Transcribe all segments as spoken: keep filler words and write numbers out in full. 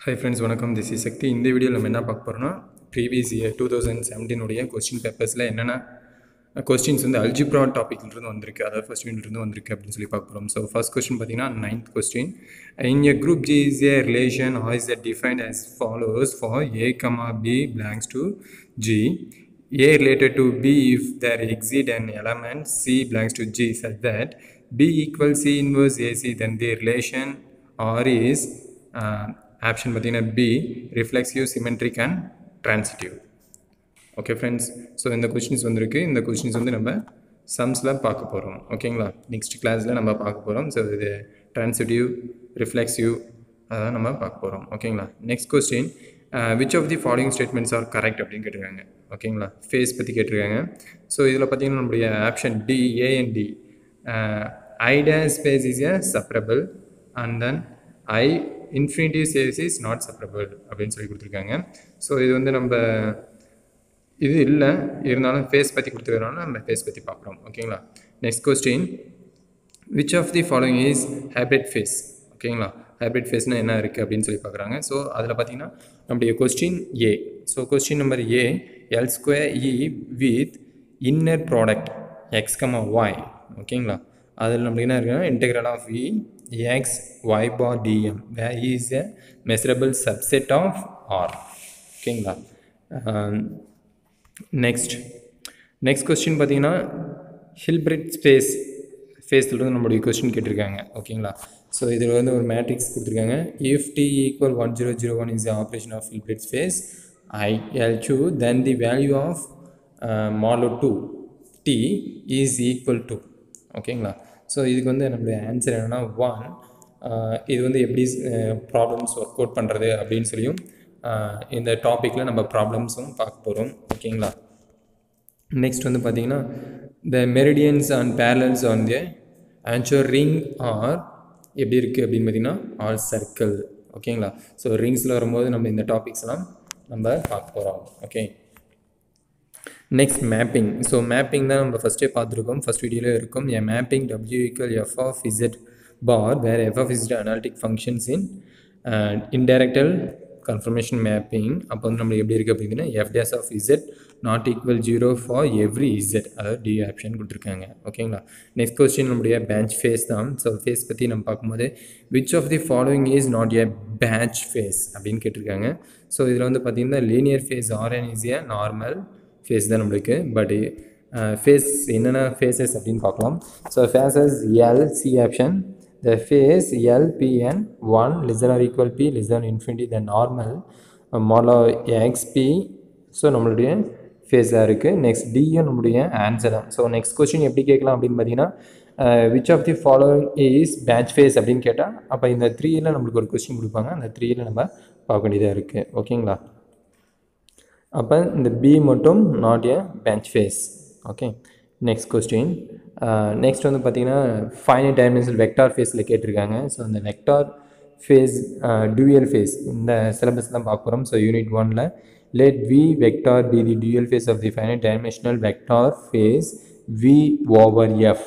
Hi friends, welcome. This is Sakti. In this video, we will talk about previous year twenty seventeen question papers. Questions on the algebra topic. First unit. So first question, ninth question. In a group G is a relation or is defined as follows for A comma B belongs to G. A related to B if there exists an element C belongs to G such that B equals C inverse A C, then the relation R is uh, option B, reflexive, symmetric and transitive. Okay friends, so in the questions vandirukku, in the questions vandu நம்ம sums la paaka porom. ஓகேங்களா, next class la நம்ம paaka porom. So இது transitive, reflexive அத நம்ம paaka porom. ஓகேங்களா, next question, uh, which of the following statements are correct அப்படினு கேட்டிருக்காங்க. ஓகேங்களா, phase பத்தி கேட்டிருக்காங்க. So இதுல பாத்தீங்கன்னா நம்மளுடைய option D, A and D, uh, I dash space is a separable and then I infinitive space is not separable அப்படினு சொல்லி கொடுத்திருக்காங்க. So இது வந்து நம்ம இது இல்லை இருந்தாலும் ஃபேஸ் பற்றி கொடுத்துருக்கனால நம்ம ஃபேஸ் பற்றி பார்க்குறோம். ஓகேங்களா, next question, which of the following is hybrid space. ஓகேங்களா, ஹைப்ரிட் ஃபேஸ்னால் என்ன இருக்குது அப்படின்னு சொல்லி பார்க்குறாங்க. ஸோ அதில் பார்த்தீங்கன்னா நம்முடைய question A. So question number A, L square E with inner product X comma Y. ஓகேங்களா, அதில் நம்மளுக்கு என்ன இருக்குன்னா integral of E X Y bar DM where is a measurable subset of R. ஓகேங்களா, நெக்ஸ்ட் நெக்ஸ்ட் கொஸ்டின் பார்த்தீங்கன்னா Hilbert space ஃபேஸில் வந்து நம்மளுடைய கொஸ்டின் கேட்டிருக்காங்க. ஓகேங்களா, ஸோ இதில் வந்து ஒரு மேட்ரிக்ஸ் கொடுத்துருக்காங்க. If T equal one zero zero one is the operation of Hilbert space I L two then the value of மாலோ two T is equal to. ஓகேங்களா, ஸோ இதுக்கு வந்து நம்மளுடைய ஆன்சர் என்னென்னா ஒன். இது வந்து எப்படி ப்ராப்ளம்ஸ் ஒர்க் அவுட் பண்ணுறது அப்படின்னு சொல்லியும் இந்த டாப்பிக்கில் நம்ம ப்ராப்ளம்ஸும் பார்க்க போகிறோம். ஓகேங்களா, நெக்ஸ்ட் வந்து பார்த்திங்கன்னா the meridians and parallels on the answer ring are எப்படி இருக்குது அப்படின்னு பார்த்திங்கன்னா ஆல் சர்க்கிள். ஓகேங்களா, ஸோ ரிங்ஸில் வரும்போது நம்ம இந்த டாபிக்ஸ்லாம் நம்ம பார்க்க போகிறோம். Okay, next mapping. So mapping தான் நம்ம ஃபஸ்ட்டே பார்த்துருக்கோம், ஃபஸ்ட் வீடியோவில் இருக்கும். A mapping W equal F of Z bar where F of Z analytic functions in இன்டைரக்டல் கன்ஃபர்மேஷன் மேப்பிங். அப்போ வந்து நம்மளுக்கு எப்படி இருக்குது அப்படின்னா எஃப் டேஸ் of Z not equal zero for every Z, அதாவது டி ஆப்ஷன் கொடுத்துருக்காங்க. ஓகேங்களா, நெக்ஸ்ட் கொஸ்டின் நம்முடைய பேட்ச் ஃபேஸ் தான். ஸோ ஃபேஸ் பற்றி நம்ம பார்க்கும்போது which of the following is not a batch space அப்படின்னு கேட்டிருக்காங்க. ஸோ இதில் வந்து பார்த்திங்கன்னா linear space RN is a normal space தான் நம்மளுக்கு. பட் ஃபேஸ் என்னென்ன ஃபேஸஸ் அப்படின்னு பார்க்கலாம். So spaces L C option, the phase L P N one less than or equal P less than infinity the normal uh, modulo X P. So நம்மளுடைய ஃபேஸாக இருக்குது. Next டியும் நம்மளுடைய answer தான். So next question எப்படி கேட்கலாம் அப்படின்னு பார்த்தீங்கன்னா which of the following is batch space அப்படின்னு கேட்டால் அப்போ இந்த த்ரீயில் நம்மளுக்கு ஒரு கொஸ்டின் கொடுப்பாங்க, அந்த த்ரீயில் நம்ம பார்க்க வேண்டியதாக இருக்குது. ஓகேங்களா, அப்போ இந்த பி மட்டும் not a batch space. Okay, next question, next வந்து பார்த்திங்கன்னா ஃபைனட் டைமென்ஷனல் வெக்டார் ஃபேஸில் கேட்டிருக்காங்க. ஸோ அந்த வெக்டார் ஃபேஸ் டியூயல் ஃபேஸ் இந்த சிலபஸ் தான் பார்க்க போகிறோம். ஸோ யூனிட் ஒனில் let V vector be the dual space of the finite dimensional vector space V over F.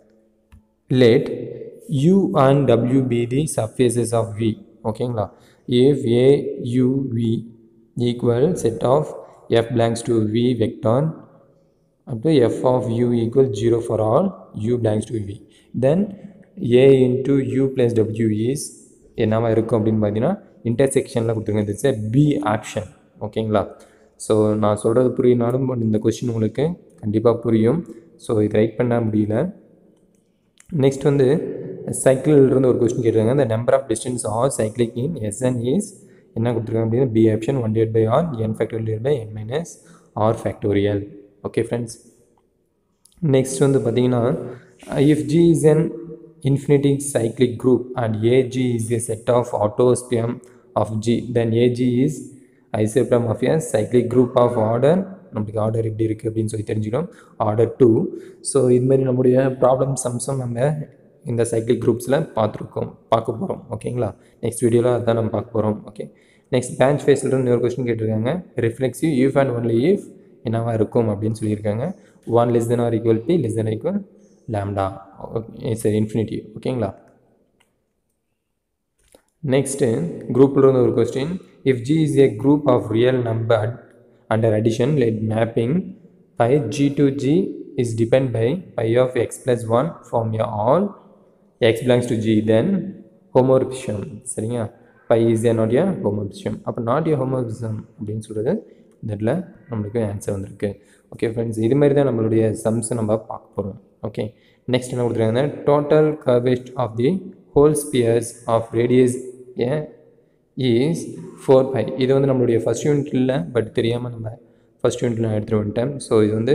Let U and W be the subspaces of V. ஓகேங்களா, if A U V equal set of F belongs to we vector up to f of u equals zero for all u belongs to v, then a into u plus w is என்னவா இருக்கும் அப்படின்னு பார்த்தீங்கன்னா இன்டர்செக்ஷனில் கொடுத்துருங்க. This a B option. ஓகேங்களா, so நான் சொல்கிறது புரியினாலும் இந்த கொஸ்டின் உங்களுக்கு கண்டிப்பாக புரியும். ஸோ இது ரைட் பண்ண முடியல. நெக்ஸ்ட் வந்து சைக்கிளிலிருந்து ஒரு கொஸ்டின் கேட்டிருக்காங்க. இந்த number of distance are cyclic in SN is என்ன கொடுத்துருக்காங்க அப்படின்னா B option one divide by R N factorial divide by N minus R factorial. Okay friends, next வந்து பார்த்தீங்கன்னா if G is an infinity cyclic group and AG is a set of automorphism of G then AG is ஐசோப்ரம் of a cyclic group of order. நம்மளுக்கு order எப்படி இருக்குது அப்படின்னு சொல்லி தெரிஞ்சுக்கணும், order two. So இதுமாதிரி நம்முடைய ப்ராப்ளம் சம்ஸும் நம்ம இந்த சைக்ளிக் குரூப்ஸில் பார்த்துருக்கோம் பார்க்க போகிறோம். ஓகேங்களா, நெக்ஸ்ட் வீடியோவில் அதுதான் நம்ம பார்க்க போகிறோம். ஓகே, நெக்ஸ்ட் பேட்ச் ஃபேஸில் இருந்து ஒரு கொஸ்டின் கேட்டிருக்காங்க. Reflexive if and only if என்னவா இருக்கும் அப்படின்னு சொல்லியிருக்காங்க. One less than or equal P less than equal lambda. Okay சரி, இன்ஃபினிட்டி. ஓகேங்களா, Next, group ஒரு question. If G is a group of real number under addition, let mapping pi G to G is depend by pi of x plus one from your all x belongs to G, then homomorphism. சரியா? Pi is a not a homomorphism. அப்போ not a homomorphism அப்படின்னு சொல்கிறது இதில் நம்மளுக்கு answer வந்திருக்கு. Okay friends, இது மாதிரி தான் நம்மளுடைய சம்ஸை நம்ம பார்க்க போகிறோம். ஓகே, நெக்ஸ்ட் என்ன கொடுத்துருக்காங்க, total curvature of the whole spheres of radius a is four pi. இது வந்து நம்மளுடைய ஃபர்ஸ்ட் யூனிட் இல்லை, பட் தெரியாமல் நம்ம ஃபர்ஸ்ட் யூனிட்டில் நான் எடுத்துகிட்டு வந்துட்டேன். ஸோ இது வந்து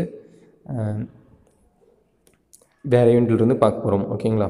வேறு யூனிட்லேருந்து பார்க்க போகிறோம். ஓகேங்களா,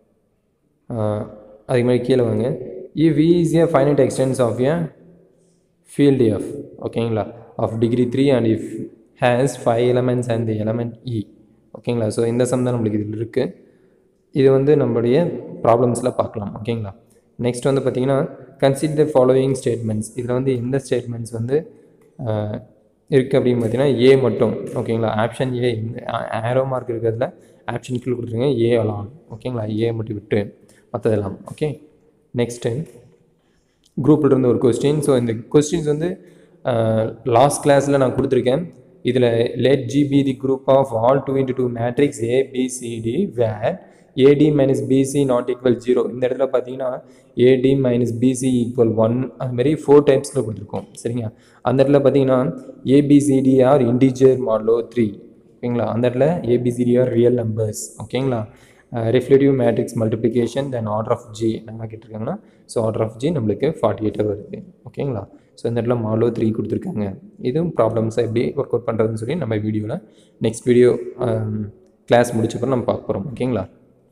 அதுக்கு மாதிரி கீழே வாங்க. if V is a finite extents of a field F, ஓகேங்களா, of degree three and if has five elements and the element E. ஓகேங்களா, ஸோ இந்த சம் தான் நம்மளுக்கு இதில் இருக்குது. இது வந்து நம்மளுடைய ப்ராப்ளம்ஸில் பார்க்கலாம். ஓகேங்களா, நெக்ஸ்ட் வந்து பார்த்திங்கன்னா கன்சிடர் ஃபாலோயிங் ஸ்டேட்மெண்ட்ஸ். இதில் வந்து எந்த ஸ்டேட்மெண்ட்ஸ் வந்து இருக்குது அப்படின்னு பார்த்தீங்கன்னா ஏ மட்டும். ஓகேங்களா, ஆப்ஷன் ஏ, ஆரோ மார்க் இருக்கிறதுல ஆப்ஷன் கீழே கொடுத்துருங்க ஏ அலாம். ஓகேங்களா, ஏ மட்டும் விட்டு மற்றதெல்லாம். ஓகே, நெக்ஸ்ட்டு குரூப்பில் இருந்து ஒரு கொஸ்டின். ஸோ இந்த கொஸ்டின்ஸ் வந்து லாஸ்ட் கிளாஸில் நான் கொடுத்துருக்கேன். இதில் let G be the group of all two into two matrix A B C D where AD minus BC not equal zero. இந்த இடத்துல பார்த்தீங்கன்னா AD minus BC equal one, அதுமாரி ஃபோர் டைப்ஸில் கொடுத்துருக்கோம். சரிங்க, அந்த இடத்துல பார்த்தீங்கன்னா ABCD are integer modulo three. ஓகேங்களா, அந்த இடத்துல ஏபிசிடி ஆர் ரியல் நம்பர்ஸ். ஓகேங்களா, reflective matrix multiplication then order of G என்ன கேட்டிருக்காங்கன்னா, ஸோ ஆர்டர் ஆஃப் ஜி நம்மளுக்கு ஃபார்ட்டி எயிட்டாக வருது. ஓகேங்களா, ஸோ இந்த இடத்துல மாடலோ த்ரீ கொடுத்துருக்காங்க. இதுவும் ப்ராப்ளம்ஸை எப்படி ஒர்க் அவுட் பண்ணுறதுன்னு சொல்லி நம்ம வீடியோவில் நெக்ஸ்ட் வீடியோ கிளாஸ் முடிச்சப்பறம் நம்ம பார்க்க போகிறோம். ஓகேங்களா,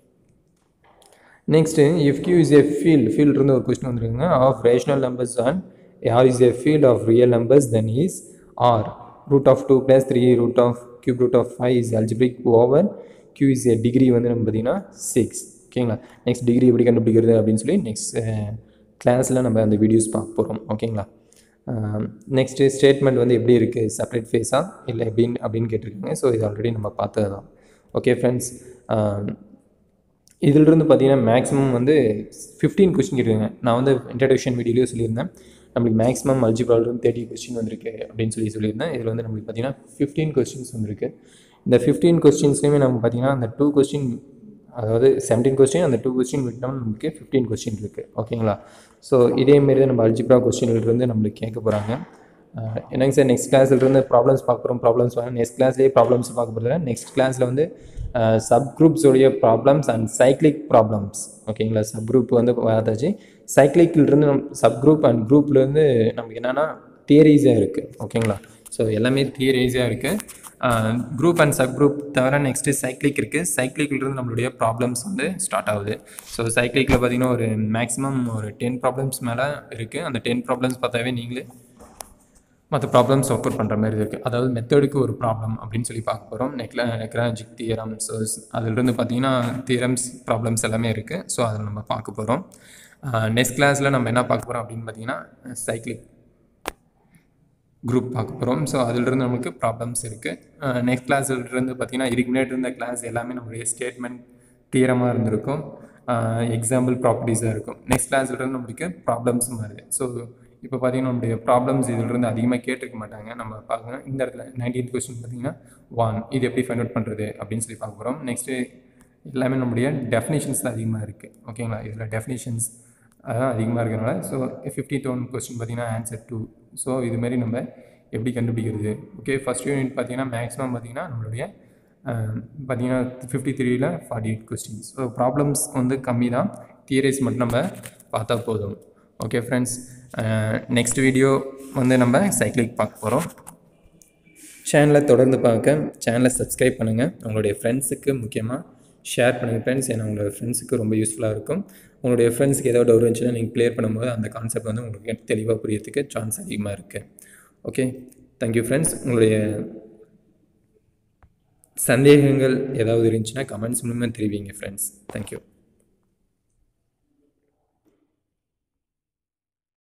next if Q is a field, field இருந்து ஒரு கொஸ்டின் வந்துருக்குங்க. Of rational numbers and R is a field of real numbers, then is R root of two plus three root of cube root of five is algebraic over Q is a degree வந்து நம்ம பார்த்தீங்கன்னா six. ஓகேங்களா, next degree எப்படி கண்டுபிடிக்கிறது அப்படின்னு சொல்லி next கிளாஸில் நம்ம அந்த வீடியோஸ் பார்க்க போகிறோம். ஓகேங்களா, நெக்ஸ்ட்டு ஸ்டேட்மெண்ட் வந்து எப்படி இருக்குது, செப்பரேட் ஃபேஸாக இல்லை எப்படின்னு அப்படின்னு கேட்டிருக்காங்க. ஸோ இது ஆல்ரெடி நம்ம பார்த்தது தான். ஓகே ஃப்ரெண்ட்ஸ், இதிலிருந்து பார்த்தீங்கன்னா மேக்ஸிமம் வந்து ஃபிஃப்டீன் கொஸ்டின் இருக்குங்க. நான் வந்து இன்ட்ரடக்ஷன் வீடியோலேயே சொல்லியிருந்தேன் நம்மளுக்கு மேக்ஸிமம் அல்ஜிப்ராவிலிருந்து தேர்ட்டி கொஸ்டின் வந்திருக்கு அப்படின்னு சொல்லி சொல்லியிருந்தேன். இதில் வந்து நம்மளுக்கு பார்த்தீங்கன்னா ஃபிஃப்டீன் கொஸ்டின்ஸ் வந்திருக்கு. இந்த ஃபிஃப்டீன் கொஸ்டின்ஸ்லேயுமே நம்ம பார்த்தீங்கன்னா அந்த டூ கொஸ்டின், அதாவது செவன்டீன் கொஸ்டின், அந்த டூ கொஸ்டின் விட்டோம்னா நமக்கு ஃபிஃப்டீன் கொஸ்டின் இருக்குது. ஓகேங்களா, ஸோ இதேமாரி தான் நம்ம அல்ஜிப்ரா கொஸ்டின்லேருந்து நம்மளுக்கு கேட்க போகிறாங்க. என்னங்க சார் நெக்ஸ்ட் கிளாஸ்லேருந்து ப்ராப்ளம்ஸ் பார்க்க போகிறோம், ப்ராப்ளம்ஸ் வாங்க நெக்ஸ்ட் கிளாஸ்லேயே ப்ராப்ளம்ஸ் பார்க்க போகிறதில்ல. நெக்ஸ்ட் கிளாஸில் வந்து சப் குரூப்ஸோடைய ப்ராப்ளம்ஸ் அண்ட் சைக்ளிக் ப்ராப்ளம்ஸ். ஓகேங்களா, சப் குரூப் வந்து பார்த்தாச்சு. சைக்ளிக்கிலிருந்து நம் சப் குரூப் அண்ட் குரூப்லேருந்து நமக்கு என்னென்னா தியரிஸாக இருக்குது. ஓகேங்களா, ஸோ எல்லாமே தியரிஸாக இருக்குது. குரூப் அண்ட் சப் குரூப் தவிர நெக்ஸ்ட்டு சைக்ளிக் இருக்குது. சைக்ளிக்கிலிருந்து நம்மளுடைய ப்ராப்ளம்ஸ் வந்து ஸ்டார்ட் ஆகுது. ஸோ சைக்ளிக்கில் பார்த்திங்கன்னா ஒரு மேக்ஸிமம் ஒரு டென் ப்ராப்ளம்ஸ் மேலே இருக்குது. அந்த டென் ப்ராப்ளம்ஸ் பார்த்தாவே நீங்களே மற்ற ப்ராப்ளம்ஸ் ஒர்க் அவுட் பண்ணுற மாதிரி இருக்குது. அதாவது மெத்தடுக்கு ஒரு ப்ராப்ளம் அப்படின்னு சொல்லி பார்க்க போகிறோம். நெக்ல நெக்ராஜிக் தியரம்ஸ், அதிலிருந்து பார்த்தீங்கன்னா தியரம்ஸ் ப்ராப்ளம்ஸ் எல்லாமே இருக்குது. ஸோ அதில் நம்ம பார்க்க போகிறோம். நெக்ஸ்ட் கிளாஸில் நம்ம என்ன பார்க்க போகிறோம் அப்படின்னு பார்த்தீங்கன்னா சைக்ளிக் குரூப் பார்க்க போகிறோம். ஸோ அதிலிருந்து நமக்கு ப்ராப்ளம்ஸ் இருக்குது. நெக்ஸ்ட் கிளாஸ்லேருந்து பார்த்தீங்கன்னா இதுக்கு முன்னாடி இருந்த கிளாஸ் எல்லாமே நம்மளுடைய ஸ்டேட்மெண்ட் தியரமாக இருந்திருக்கும், எக்ஸாம்பிள் ப்ராப்பர்ட்டிஸாக இருக்கும். நெக்ஸ்ட் கிளாஸ்லேருந்து நம்மளுக்கு ப்ராப்ளம்ஸும் வருது. ஸோ இப்போ பார்த்தீங்கன்னா நம்மளுடைய ப்ராப்ளம்ஸ் இதிலிருந்து அதிகமாக கேட்டிருக்க மாட்டாங்க. நம்ம பார்க்கணும் இந்த இடத்துல நைன்டீன்த் கொஸ்டின் பார்த்தீங்கன்னா ஒன் இது எப்படி ஃபைண்ட் அவுட் பண்ணுறது அப்படின்னு சொல்லி பார்க்க போகிறோம். நெக்ஸ்ட்டு எல்லாமே நம்மளுடைய டெஃபினேஷன்ஸ் தான் அதிகமாக இருக்குது. ஓகேங்களா, இதில் டெஃபினேஷன்ஸ் அதான் அதிகமாக இருக்கிறனால ஸோ ஃபிஃப்டி ஒன் கொஸ்டின் பார்த்தீங்கன்னா ஆன்சர் டூ. ஸோ இதுமாரி நம்ம எப்படி கண்டுபிடிக்கிறது. ஓகே, ஃபஸ்ட் யூனிட் பார்த்தீங்கன்னா மேக்ஸிமம் பார்த்தீங்கன்னா நம்மளுடைய பார்த்தீங்கன்னா ஃபிஃப்டி த்ரீயில் forty eight questions. So problems வந்து கம்மி தான், தியரிஸ் மட்டும் நம்ம பார்த்தா போதும். ஓகே ஃப்ரெண்ட்ஸ், நெக்ஸ்ட் வீடியோ வந்து நம்ம சைக்ளிக் பார்க்க போகிறோம். சேனலை தொடர்ந்து பார்க்க சேனலை சப்ஸ்கிரைப் பண்ணுங்கள். உங்களுடைய ஃப்ரெண்ட்ஸுக்கு முக்கியமாக ஷேர் பண்ணுங்கள் ஃப்ரெண்ட்ஸ். ஏன்னா உங்களோட ஃப்ரெண்ட்ஸுக்கு ரொம்ப யூஸ்ஃபுல்லாக இருக்கும். உங்களுடைய ஃப்ரெண்ட்ஸுக்கு ஏதாவது டவுட் இருந்துச்சுன்னா நீங்கள் க்ளியர் பண்ணும்போது அந்த கான்செப்ட் வந்து உங்களுக்கு தெளிவாக புரியறதுக்கு சான்ஸ் அதிகமாக இருக்குது. Okay, thank you friends. உங்களுடைய சந்தேகங்கள் ஏதாவது இருந்துச்சுன்னா கமெண்ட்ஸ் மூலமாக தெரிவிங்க ஃப்ரெண்ட்ஸ். தேங்க்யூ.